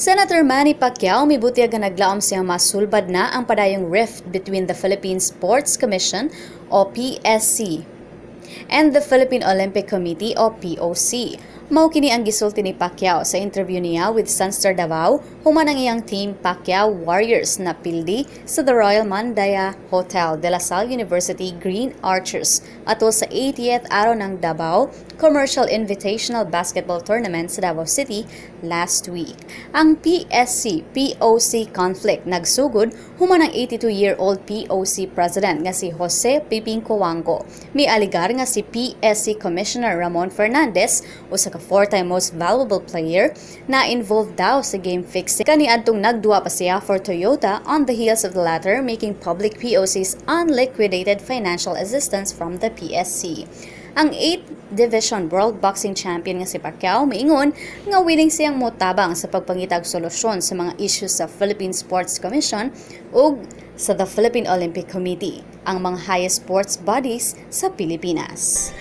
Senator Manny Pacquiao mibutyag nga naglaom siyang masulbad na ang padayong rift between the Philippine Sports Commission o PSC and the Philippine Olympic Committee o POC. Mao kini ang gisulti ni Pacquiao sa interview niya with Sunstar Davao human ang iyang team Pacquiao Warriors na pildi sa the Royal Mandaya Hotel de La Salle University Green Archers atol sa 80th araw ng Davao Commercial Invitational Basketball Tournament sa Davao City last week. Ang PSC-POC conflict nagsugod human ang 82-year-old POC President nga si Jose Piping Coango. May aligar nga si PSC Commissioner Ramon Fernandez o sa four-time most valuable player na involved daw sa game fixing. Kaniadtong nagduwa pa siya for Toyota on the heels of the latter making public POC's unliquidated financial assistance from the PSC. Ang 8th Division World Boxing Champion nga si Pacquiao miingon nga willing siyang motabang sa pagpangitag solusyon sa mga issues sa Philippine Sports Commission ug sa the Philippine Olympic Committee, ang mga highest sports bodies sa Pilipinas.